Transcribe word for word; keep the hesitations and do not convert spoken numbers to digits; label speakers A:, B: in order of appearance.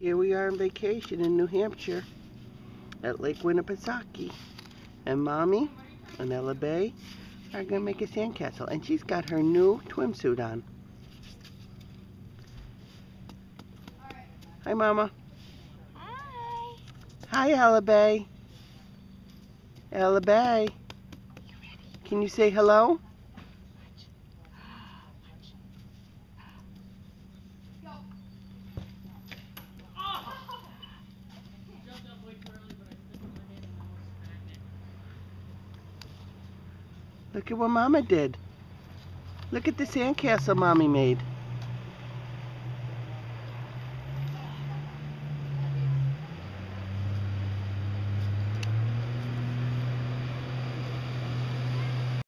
A: Here we are on vacation in New Hampshire at Lake Winnipesaukee. And Mommy and Ella Bay are going to make a sandcastle. And she's got her new swimsuit on. Hi, Mama.
B: Hi.
A: Hi, Ella Bay. Ella Bay. Can you say hello? Look at what Mama did. Look at the sandcastle Mommy made.